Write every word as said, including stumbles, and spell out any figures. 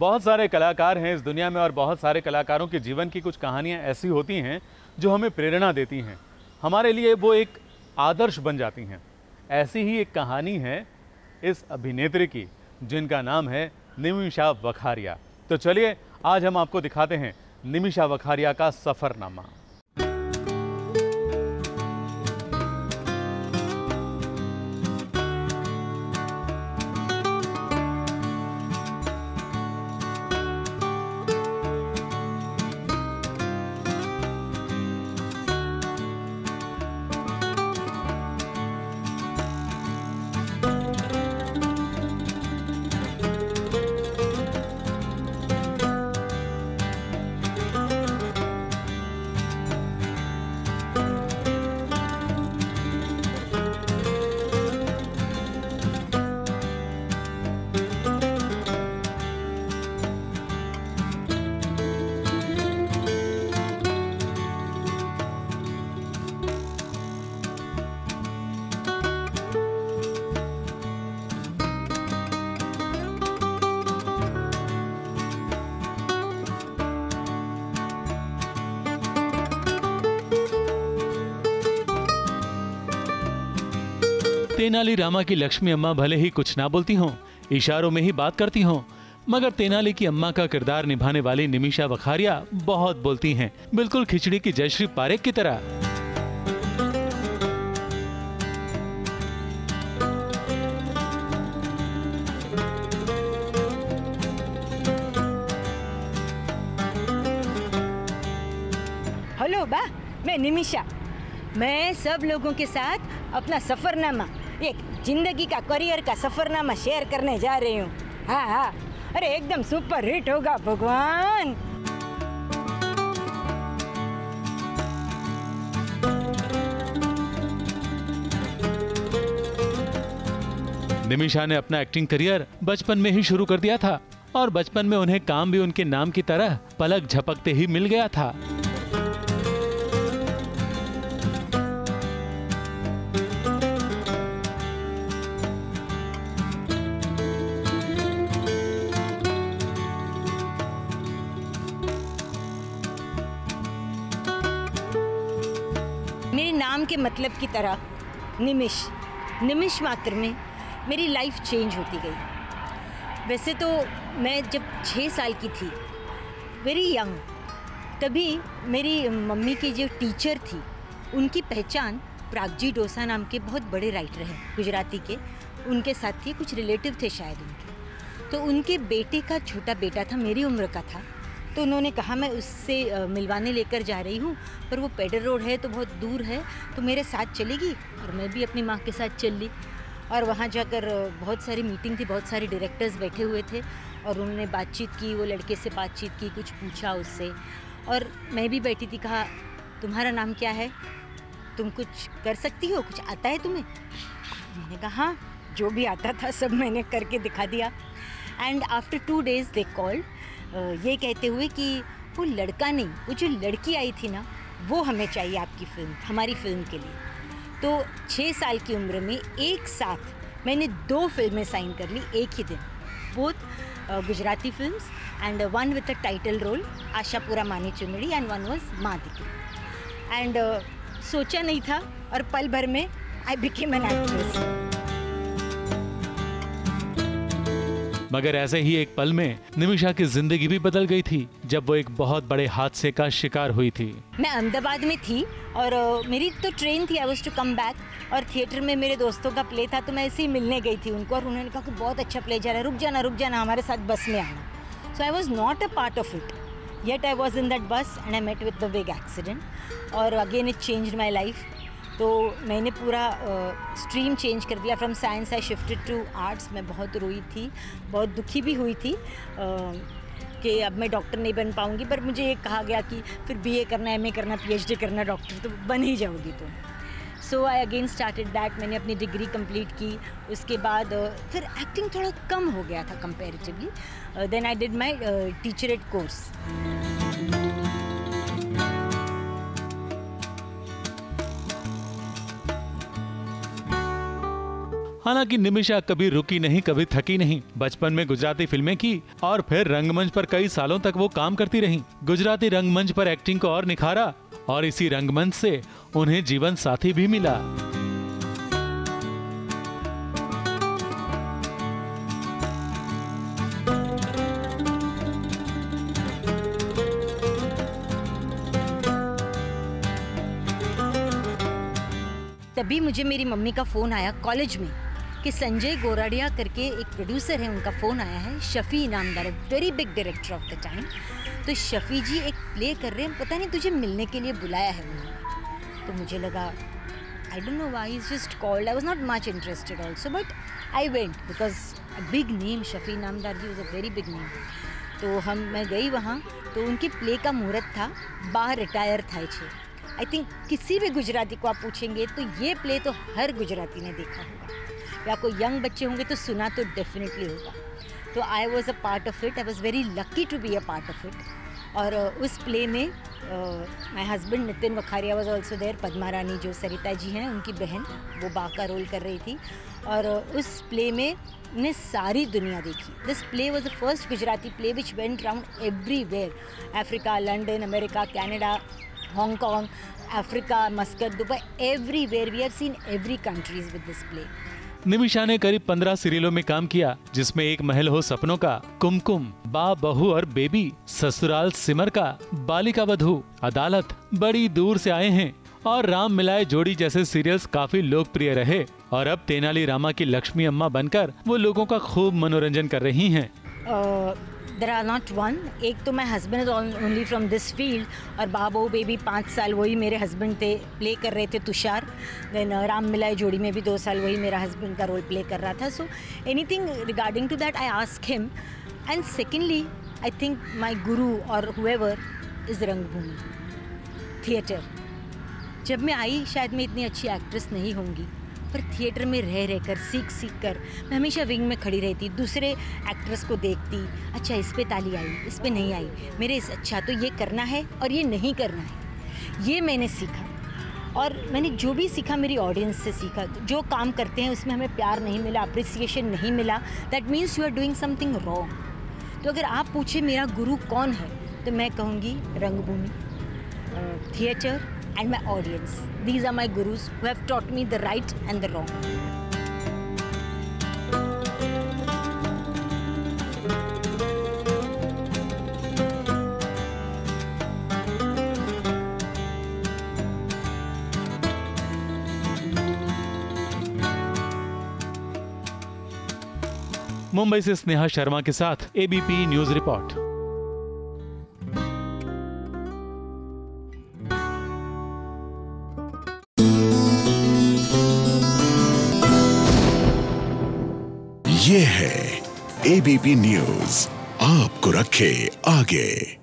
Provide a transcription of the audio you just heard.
बहुत सारे कलाकार हैं इस दुनिया में और बहुत सारे कलाकारों के जीवन की कुछ कहानियाँ ऐसी होती हैं जो हमें प्रेरणा देती हैं, हमारे लिए वो एक आदर्श बन जाती हैं। ऐसी ही एक कहानी है इस अभिनेत्री की जिनका नाम है निमिषा वखारिया। तो चलिए आज हम आपको दिखाते हैं निमिषा वखारिया का सफ़रनामा। तेनाली रामा की लक्ष्मी अम्मा भले ही कुछ ना बोलती हों, इशारों में ही बात करती हों, मगर तेनाली की अम्मा का किरदार निभाने वाली निमिषा वखारिया बहुत बोलती हैं, बिल्कुल खिचड़ी की जयश्री पारेख की तरह। हेलो बा, मैं निमिषा। मैं सब लोगों के साथ अपना सफ़रनामा, एक जिंदगी का करियर का सफ़रनामा शेयर करने जा रही हूँ। हाँ हाँ, अरे एकदम सुपर हिट होगा भगवान। निमिषा ने अपना एक्टिंग करियर बचपन में ही शुरू कर दिया था और बचपन में उन्हें काम भी उनके नाम की तरह पलक झपकते ही मिल गया था। मेरे नाम के मतलब की तरह निमिष, निमिष मात्र में मेरी लाइफ चेंज होती गई। वैसे तो मैं जब छः साल की थी, वेरी यंग, तभी मेरी मम्मी की जो टीचर थी उनकी पहचान प्रागजी डोसा नाम के बहुत बड़े राइटर हैं गुजराती के, उनके साथ थी, कुछ रिलेटिव थे शायद उनके। तो उनके बेटे का छोटा बेटा था, मेरी उम्र का था, तो उन्होंने कहा मैं उससे मिलवाने लेकर जा रही हूँ, पर वो पेडर रोड है तो बहुत दूर है, तो मेरे साथ चलेगी। और मैं भी अपनी माँ के साथ चल ली और वहाँ जाकर बहुत सारी मीटिंग थी, बहुत सारे डायरेक्टर्स बैठे हुए थे और उन्होंने बातचीत की, वो लड़के से बातचीत की, कुछ पूछा उससे और मैं भी बैठी थी। कहा तुम्हारा नाम क्या है, तुम कुछ कर सकती हो, कुछ आता है तुम्हें? मैंने कहा हाँ, जो भी आता था सब मैंने करके दिखा दिया। And after two days they called, ये कहते हुए कि वो लड़का नहीं, वो जो लड़की आई थी ना, वो हमें चाहिए आपकी फिल्म, हमारी फिल्म के लिए। तो छः साल की उम्र में एक साथ मैंने दो फिल्में साइन कर ली एक ही दिन, both Gujarati films and one with a title role Ashapura Mani Chundadi and one was माँ दीकरी। एंड सोचा नहीं था और पल भर में आई बिकेम एन एक्ट्रेस। मगर ऐसे ही एक पल में निमिषा की जिंदगी भी बदल गई थी जब वो एक बहुत बड़े हादसे का शिकार हुई थी। मैं अहमदाबाद में थी और uh, मेरी तो ट्रेन थी, I was to come back, और थिएटर में मेरे दोस्तों का प्ले था, तो मैं ऐसे ही मिलने गई थी उनको और उन्होंने कहा कि बहुत अच्छा प्ले जा रहा है, रुक जाना रुक जाना हमारे साथ बस में आना। So I was not a part of it, yet I was in that bus and I met with the big accident और again it changed my life. तो मैंने पूरा स्ट्रीम uh, चेंज कर दिया, from science I shifted to arts. मैं बहुत रोई थी, बहुत दुखी भी हुई थी uh, कि अब मैं डॉक्टर नहीं बन पाऊँगी, पर मुझे ये कहा गया कि फिर बीए करना, एमए करना, पीएचडी करना, डॉक्टर तो बन ही जाओगी तुम। So I again started that, मैंने अपनी डिग्री कंप्लीट की। उसके बाद uh, फिर एक्टिंग थोड़ा कम हो गया था comparatively. Then I did my teachers course. हालांकि निमिषा कभी रुकी नहीं, कभी थकी नहीं। बचपन में गुजराती फिल्में की और फिर रंगमंच पर कई सालों तक वो काम करती रहीं। गुजराती रंगमंच पर एक्टिंग को और निखारा और इसी रंगमंच से उन्हें जीवन साथी भी मिला। तभी मुझे मेरी मम्मी का फ़ोन आया कॉलेज में कि संजय गोराडिया करके एक प्रोड्यूसर है, उनका फ़ोन आया है, Shafi Inamdar, very big director of the time. तो शफ़ी जी एक प्ले कर रहे हैं, पता नहीं तुझे मिलने के लिए बुलाया है उन्होंने। तो मुझे लगा I don't know why is just called, I was not much interested also, but I went because a big name, Shafi Inamdar ji was a very big name. तो हम मैं गई वहाँ, तो उनके प्ले का मुहूर्त था, बाहर रिटायर था छे। आई थिंक किसी भी गुजराती को आप पूछेंगे तो ये प्ले तो हर गुजराती ने देखा होगा, या कोई यंग बच्चे होंगे तो सुना तो डेफिनेटली होगा। तो I was a part of it, I was very lucky to be a part of it. और uh, उस प्ले में my husband Nitin Vakharia was also there, Padma Rani जो सरिता जी हैं उनकी बहन, वो बा का रोल कर रही थी। और uh, उस प्ले में ने सारी दुनिया देखी। This play was the first Gujarati play which went round everywhere, Africa, London, America, Canada, Hong Kong, Africa, Muscat, Dubai, everywhere we have seen every countries with this play. Nimisha ने करीब पंद्रह सीरियलों में काम किया, जिसमें एक महल हो सपनों का, कुमकुम, बा बहू और बेबी, ससुराल सिमर का, बालिका वधू, अदालत, बड़ी दूर से आए हैं और राम मिलाए जोड़ी जैसे सीरियल्स काफी लोकप्रिय रहे। और अब तेनाली रामा की लक्ष्मी अम्मा बनकर वो लोगों का खूब मनोरंजन कर रही हैं। देर आर नॉट वन, एक तो my husband is only from this field, और बाबू बेबी पाँच साल वही मेरे हस्बैंड थे, प्ले कर रहे थे तुषार। देन राम मिलाए जोड़ी में भी दो साल वही मेरा हस्बैंड का रोल प्ले कर रहा था। So anything regarding to that I ask him. And secondly I think my guru और हुएवर इज़ रंगभूमि, थिएटर। जब मैं आई शायद मैं इतनी अच्छी एक्ट्रेस नहीं होंगी, पर थिएटर में रह रह कर, सीख सीख कर मैं हमेशा विंग में खड़ी रहती, दूसरे एक्ट्रेस को देखती, अच्छा इस पे ताली आई, इस पे नहीं आई, मेरे इस अच्छा तो ये करना है और ये नहीं करना है, ये मैंने सीखा। और मैंने जो भी सीखा मेरी ऑडियंस से सीखा। जो काम करते हैं उसमें हमें प्यार नहीं मिला, अप्रिसिएशन नहीं मिला, that means you are doing something wrong. तो अगर आप पूछे मेरा गुरु कौन है, तो मैं कहूँगी रंगभूमि, theatre and my audience. These are my gurus who have taught me the right and the wrong. Mumbai से स्नेहा शर्मा के साथ एबीपी न्यूज रिपोर्ट। ये है एबीपी न्यूज, आपको रखे आगे।